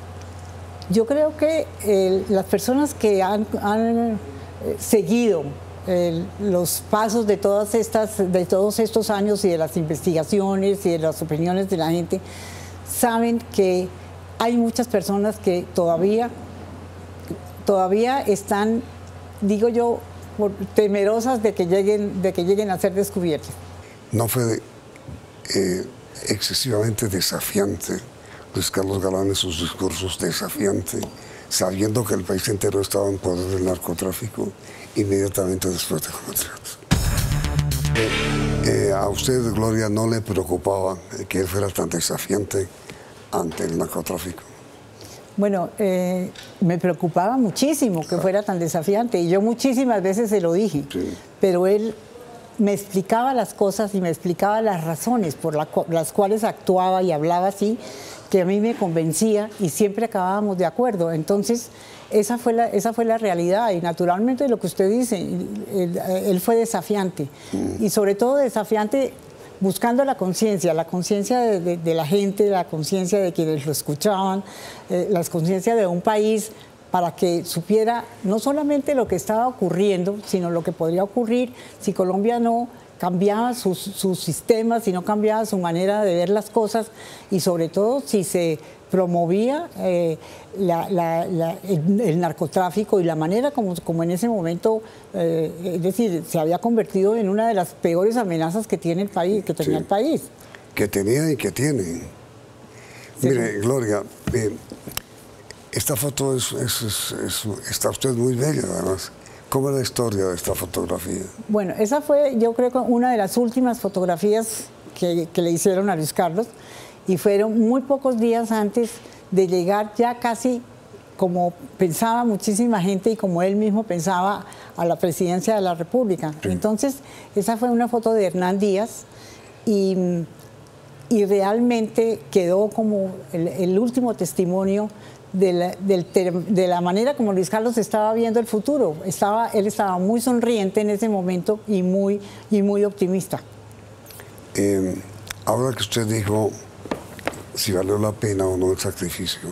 Yo creo que eh, las personas que han, han eh, seguido eh, los pasos de, todas estas, de todos estos años y de las investigaciones y de las opiniones de la gente, saben que hay muchas personas que todavía, todavía están, digo yo, por, temerosas de que lleguen, de que lleguen a ser descubiertas. ¿No fue eh, excesivamente desafiante Luis Carlos Galán en sus discursos, desafiante, sabiendo que el país entero estaba en poder del narcotráfico inmediatamente después de compatriotas? Eh, eh, ¿A usted, Gloria, no le preocupaba que él fuera tan desafiante ante el narcotráfico? Bueno, eh, me preocupaba muchísimo que fuera tan desafiante, y yo muchísimas veces se lo dije, sí. Pero él me explicaba las cosas y me explicaba las razones por la, las cuales actuaba y hablaba así, que a mí me convencía y siempre acabábamos de acuerdo. Entonces, esa fue la, esa fue la realidad y naturalmente lo que usted dice, él, él fue desafiante mm. y sobre todo desafiante buscando la conciencia, la conciencia de, de, de la gente, la conciencia de quienes lo escuchaban, eh, la conciencia de un país para que supiera no solamente lo que estaba ocurriendo, sino lo que podría ocurrir si Colombia no cambiaba sus, sus sistemas, si no cambiaba su manera de ver las cosas y sobre todo si se promovía eh, la, la, la, el, el narcotráfico y la manera como, como en ese momento, eh, es decir, se había convertido en una de las peores amenazas que tiene el país, que tenía sí, el país. Que tenía y que tiene. Sí. Mire, Gloria, eh, esta foto es, es, es, es, está usted muy bella, además. ¿Cómo es la historia de esta fotografía? Bueno, esa fue, yo creo, una de las últimas fotografías que, que le hicieron a Luis Carlos y fueron muy pocos días antes de llegar ya casi como pensaba muchísima gente y como él mismo pensaba a la presidencia de la República. Sí. Entonces, esa fue una foto de Hernán Díaz y, y realmente quedó como el, el último testimonio De la, del, de la manera como Luis Carlos estaba viendo el futuro. Estaba, él estaba muy sonriente en ese momento y muy, y muy optimista. Eh, ahora que usted dijo si valió la pena o no el sacrificio,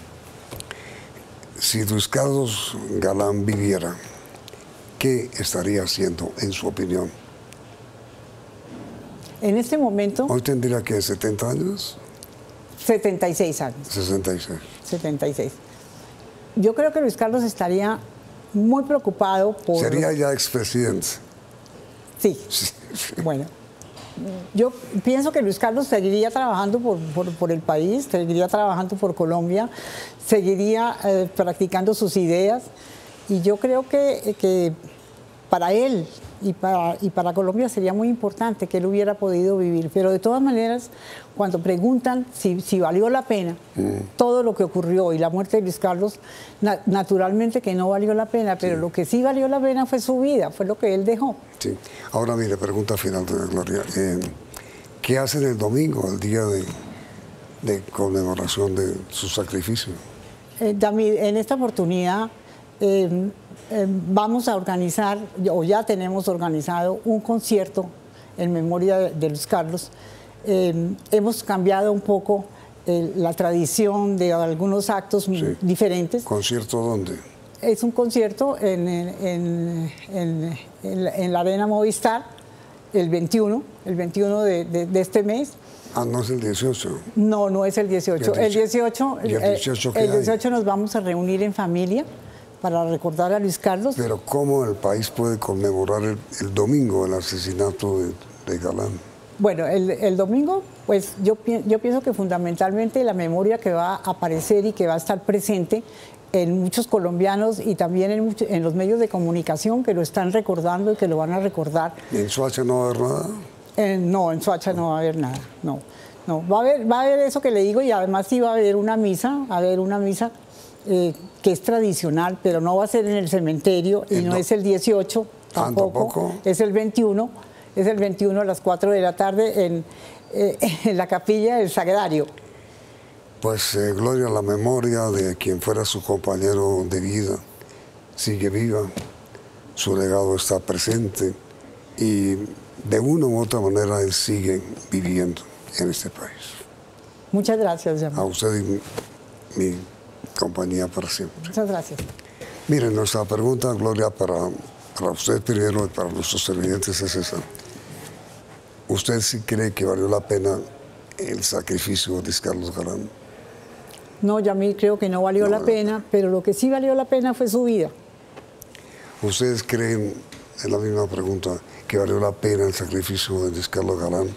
si Luis Carlos Galán viviera, ¿qué estaría haciendo, en su opinión? En este momento... ¿Hoy tendría que setenta años? setenta y seis años. sesenta y seis. setenta y seis. Yo creo que Luis Carlos estaría muy preocupado por... Sería ya expresidente. Sí. sí. Bueno, yo pienso que Luis Carlos seguiría trabajando por, por, por el país, seguiría trabajando por Colombia, seguiría eh, practicando sus ideas y yo creo que, que para él y para, y para Colombia sería muy importante que él hubiera podido vivir. Pero de todas maneras, cuando preguntan si, si valió la pena mm. todo lo que ocurrió y la muerte de Luis Carlos, na, naturalmente que no valió la pena, pero sí. lo que sí valió la pena fue su vida, fue lo que él dejó. Sí. Ahora mire, pregunta final de Gloria. Eh, ¿Qué hacen el domingo, el día de, de conmemoración de su sacrificio? Eh, David, en esta oportunidad... Eh, Eh, vamos a organizar, o ya tenemos organizado, un concierto en memoria de, de Luis Carlos. Eh, hemos cambiado un poco eh, la tradición de algunos actos sí. diferentes. ¿Concierto dónde? Es un concierto en, en, en, en, en la Arena Movistar, el veintiuno, el veintiuno de, de, de este mes. Ah, no es el dieciocho. No, no es el dieciocho. El dieciocho, el dieciocho, el dieciocho nos vamos a reunir en familia para recordar a Luis Carlos. Pero ¿cómo el país puede conmemorar el, el domingo el asesinato de, de Galán? Bueno, el, el domingo, pues yo, yo pienso que fundamentalmente la memoria que va a aparecer y que va a estar presente en muchos colombianos y también en, mucho, en los medios de comunicación que lo están recordando y que lo van a recordar. ¿Y en Soacha no va a haber nada? Eh, no, en Soacha no va a haber nada, no. no. Va a haber, va a haber eso que le digo y además sí va a haber una misa, a haber una misa Eh, que es tradicional, pero no va a ser en el cementerio y no, no es el dieciocho tampoco, tampoco, es el veintiuno, es el veintiuno a las cuatro de la tarde en, eh, en la capilla del Sagrario. Pues eh, Gloria, la memoria de quien fuera su compañero de vida sigue viva, su legado está presente y de una u otra manera él sigue viviendo en este país. Muchas gracias, Yamil. A usted y mi compañía para siempre. Muchas gracias. Miren, nuestra pregunta, Gloria, para, para usted primero y para nuestros televidentes es esa. ¿Usted sí cree que valió la pena el sacrificio de Luis Carlos Galán? No, Yamil, creo que no valió no, la pena, pero lo que sí valió la pena fue su vida. ¿Ustedes creen, es la misma pregunta, que valió la pena el sacrificio de Luis Carlos Galán?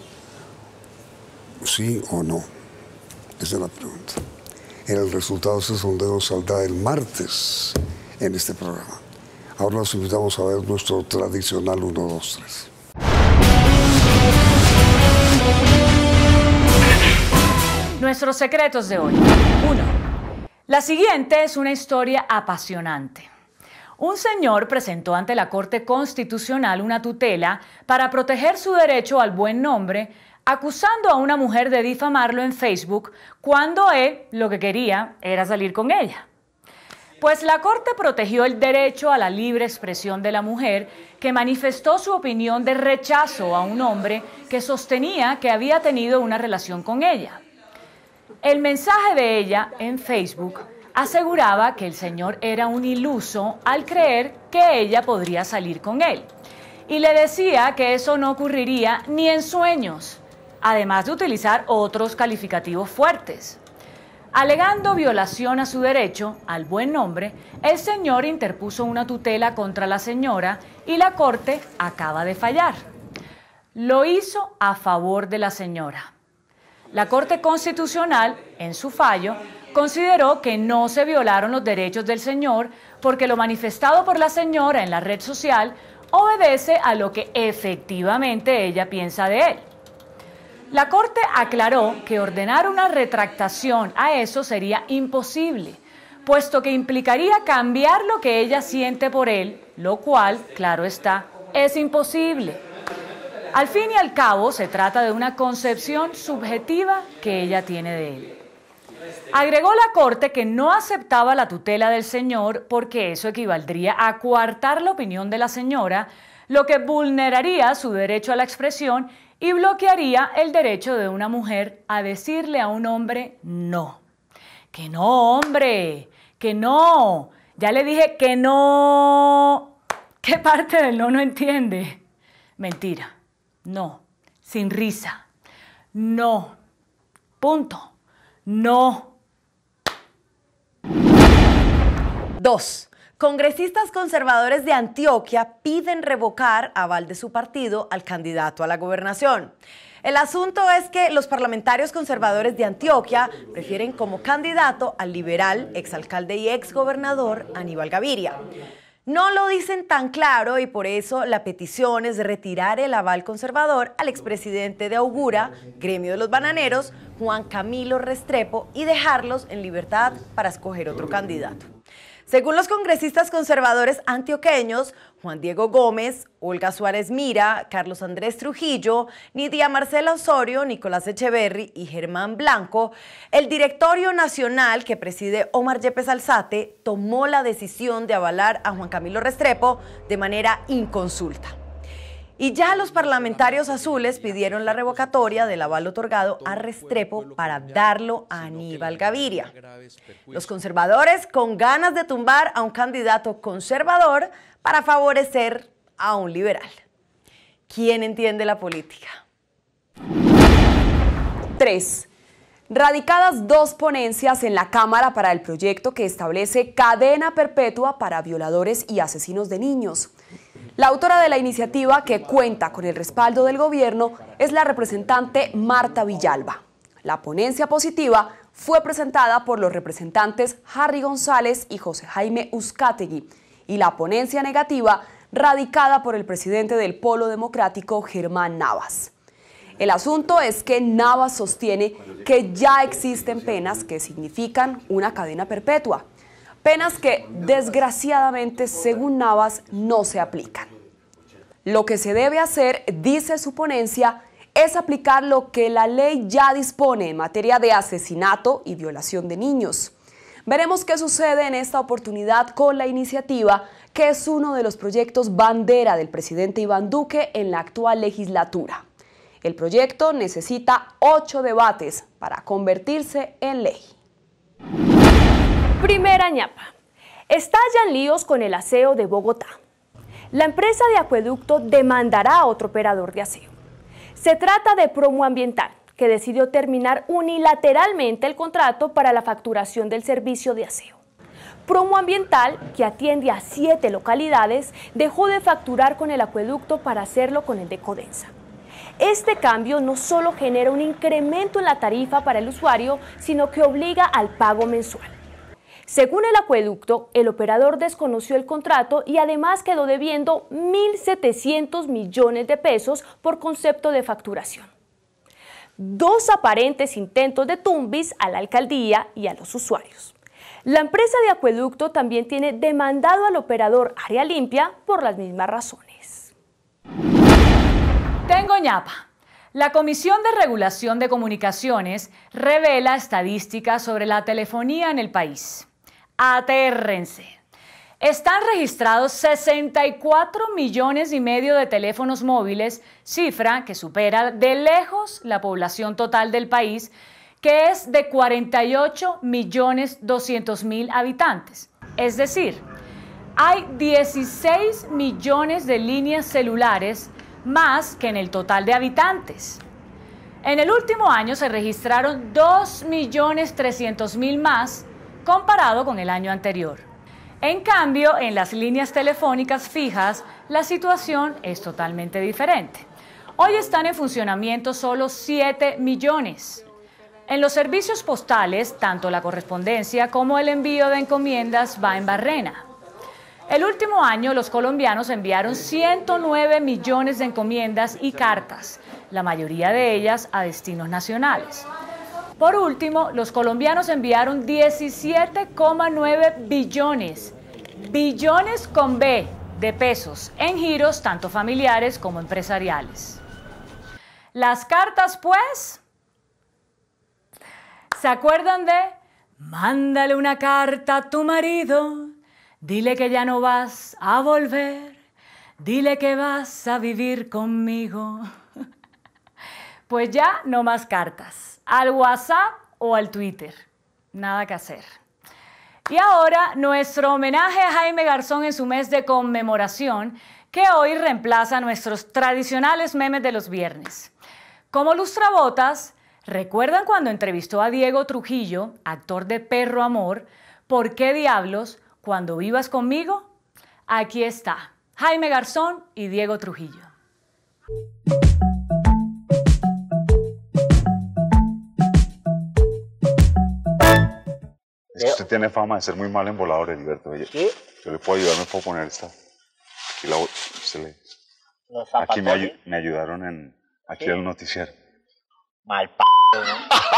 ¿Sí o no? Esa es la pregunta. El resultado de ese sondeo saldrá el martes en este programa. Ahora los invitamos a ver nuestro tradicional uno, dos, tres. Nuestros secretos de hoy. uno. La siguiente es una historia apasionante. Un señor presentó ante la Corte Constitucional una tutela para proteger su derecho al buen nombre, acusando a una mujer de difamarlo en Facebook cuando él lo que quería era salir con ella. Pues la Corte protegió el derecho a la libre expresión de la mujer, que manifestó su opinión de rechazo a un hombre que sostenía que había tenido una relación con ella. El mensaje de ella en Facebook aseguraba que el señor era un iluso al creer que ella podría salir con él, y le decía que eso no ocurriría ni en sueños, además de utilizar otros calificativos fuertes. Alegando violación a su derecho al buen nombre, el señor interpuso una tutela contra la señora y la Corte acaba de fallar. Lo hizo a favor de la señora. La Corte Constitucional, en su fallo, consideró que no se violaron los derechos del señor porque lo manifestado por la señora en la red social obedece a lo que efectivamente ella piensa de él. La Corte aclaró que ordenar una retractación a eso sería imposible, puesto que implicaría cambiar lo que ella siente por él, lo cual, claro está, es imposible. Al fin y al cabo, se trata de una concepción subjetiva que ella tiene de él. Agregó la Corte que no aceptaba la tutela del señor porque eso equivaldría a coartar la opinión de la señora, lo que vulneraría su derecho a la expresión y bloquearía el derecho de una mujer a decirle a un hombre no. Que no, hombre, que no. Ya le dije que no. ¿Qué parte del no no entiende? Mentira. No. Sin risa. No. Punto. No. Dos. Congresistas conservadores de Antioquia piden revocar aval de su partido al candidato a la gobernación. El asunto es que los parlamentarios conservadores de Antioquia prefieren como candidato al liberal, exalcalde y exgobernador Aníbal Gaviria. No lo dicen tan claro y por eso la petición es retirar el aval conservador al expresidente de Augura, gremio de los bananeros, Juan Camilo Restrepo, y dejarlos en libertad para escoger otro candidato. Según los congresistas conservadores antioqueños, Juan Diego Gómez, Olga Suárez Mira, Carlos Andrés Trujillo, Nidia Marcela Osorio, Nicolás Echeverry y Germán Blanco, el directorio nacional que preside Omar Yepes Alzate tomó la decisión de avalar a Juan Camilo Restrepo de manera inconsulta. Y ya los parlamentarios azules pidieron la revocatoria del aval otorgado a Restrepo para darlo a Aníbal Gaviria. Los conservadores con ganas de tumbar a un candidato conservador para favorecer a un liberal. ¿Quién entiende la política? Tres. Radicadas dos ponencias en la Cámara para el proyecto que establece cadena perpetua para violadores y asesinos de niños. La autora de la iniciativa, que cuenta con el respaldo del gobierno, es la representante Marta Villalba. La ponencia positiva fue presentada por los representantes Harry González y José Jaime Uzcategui, y la ponencia negativa radicada por el presidente del Polo Democrático, Germán Navas. El asunto es que Navas sostiene que ya existen penas que significan una cadena perpetua. Penas que, desgraciadamente, según Navas, no se aplican. Lo que se debe hacer, dice su ponencia, es aplicar lo que la ley ya dispone en materia de asesinato y violación de niños. Veremos qué sucede en esta oportunidad con la iniciativa, que es uno de los proyectos bandera del presidente Iván Duque en la actual legislatura. El proyecto necesita ocho debates para convertirse en ley. Primera ñapa. Estallan líos con el aseo de Bogotá. La empresa de acueducto demandará a otro operador de aseo. Se trata de Promoambiental, que decidió terminar unilateralmente el contrato para la facturación del servicio de aseo. Promoambiental, que atiende a siete localidades, dejó de facturar con el acueducto para hacerlo con el de Codensa. Este cambio no solo genera un incremento en la tarifa para el usuario, sino que obliga al pago mensual. Según el acueducto, el operador desconoció el contrato y además quedó debiendo mil setecientos millones de pesos por concepto de facturación. Dos aparentes intentos de tumbis a la alcaldía y a los usuarios. La empresa de acueducto también tiene demandado al operador Área Limpia por las mismas razones. Tengo ñapa. La Comisión de Regulación de Comunicaciones revela estadísticas sobre la telefonía en el país. Atérrense. Están registrados sesenta y cuatro millones y medio de teléfonos móviles, cifra que supera de lejos la población total del país, que es de cuarenta y ocho millones doscientos mil habitantes. Es decir, hay dieciséis millones de líneas celulares más que en el total de habitantes. En el último año se registraron dos millones trescientos mil más comparado con el año anterior. En cambio, en las líneas telefónicas fijas, la situación es totalmente diferente. Hoy están en funcionamiento solo siete millones. En los servicios postales, tanto la correspondencia como el envío de encomiendas va en barrena. El último año, los colombianos enviaron ciento nueve millones de encomiendas y cartas, la mayoría de ellas a destinos nacionales. Por último, los colombianos enviaron diecisiete coma nueve billones, billones con B, de pesos, en giros tanto familiares como empresariales. Las cartas, pues, ¿se acuerdan de mándale una carta a tu marido? Dile que ya no vas a volver, dile que vas a vivir conmigo. Pues ya no más cartas, al WhatsApp o al Twitter, nada que hacer. Y ahora nuestro homenaje a Jaime Garzón en su mes de conmemoración, que hoy reemplaza nuestros tradicionales memes de los viernes. Como lustrabotas, ¿recuerdan cuando entrevistó a Diego Trujillo, actor de Perro Amor, ¿por qué diablos? Cuando vivas conmigo? Aquí está, Jaime Garzón y Diego Trujillo. Es que usted tiene fama de ser muy mal en voladores, Heriberto. Oye, ¿sí? Yo le puedo ayudar, me puedo poner esta. Aquí, la, usted le, aquí me, ay, me ayudaron en aquí ¿sí? El noticiero. Mal p***, ¿no?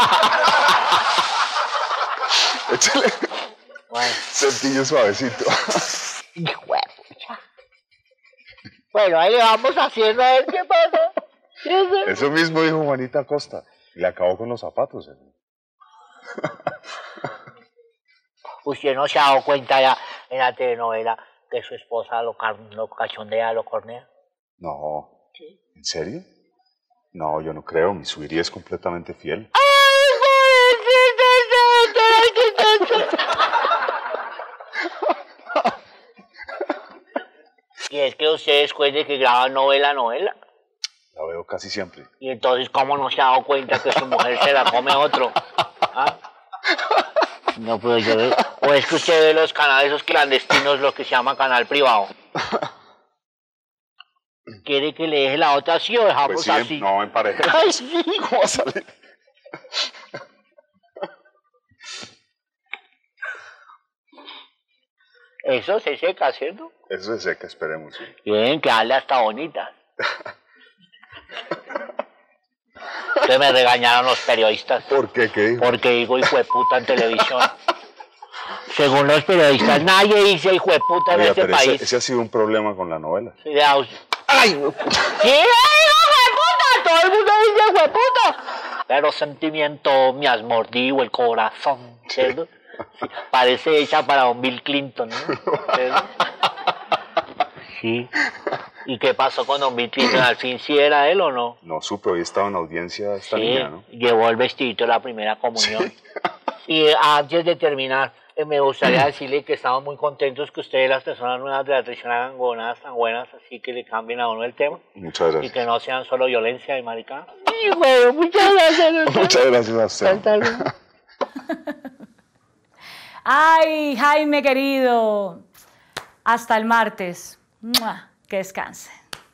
Échale. Bueno. Sentillo suavecito. Hijo de pucha. Bueno, ahí le vamos haciendo a ver qué pasa. Eso mismo dijo Juanita Acosta. Le acabó con los zapatos. ¿Eh? Usted no se ha dado cuenta ya en la telenovela que su esposa lo, lo cachondea, lo cornea. No. ¿Sí? ¿En serio? No, yo no creo. Mi suiría es completamente fiel. Y es que usted después de que graba novela, novela. La veo casi siempre. Y entonces, ¿cómo no se ha dado cuenta que su mujer se la come otro? ¿Ah? No puedo yo ver. O es que usted ve los canales esos clandestinos, lo que se llama canal privado. ¿Quiere que le deje la otra así o dejamos pues sí, así? No, en pareja. Ay, sí. ¿Cómo va a salir? Eso se seca, ¿cierto? Eso se seca, esperemos. Sí. Bien, que darle hasta bonita. Ustedes me regañaron los periodistas. ¿Por qué? ¿Qué dijo? Porque digo hijo de puta en televisión. Según los periodistas, nadie dice hijo de puta en Oiga, este pero país. Ese, ese ha sido un problema con la novela. Sí, ya, ¡ay! ¡Sí, hijo de puta! Todo el mundo dice hijo de puta. Pero sentimiento me has mordido el corazón, ¿cierto? Sí, parece hecha para don Bill Clinton, ¿no? ¿Cierto? Sí. ¿Y qué pasó con don Bill Clinton? ¿Al fin sí era él o no? No supe, hoy estaba en audiencia esta sí, niña, ¿no? Llevó el vestidito de la primera comunión. Sí. Y antes de terminar, eh, me gustaría decirle que estamos muy contentos que ustedes, las personas nuevas de la tradición, hagan gonadas tan buenas, así que le cambien a uno el tema. Muchas gracias. Y que no sean solo violencia y maricada. Sí, bueno, muchas gracias. Muchas gracias a usted. Ay, Jaime querido, hasta el martes. ¡Mua! Que descanse.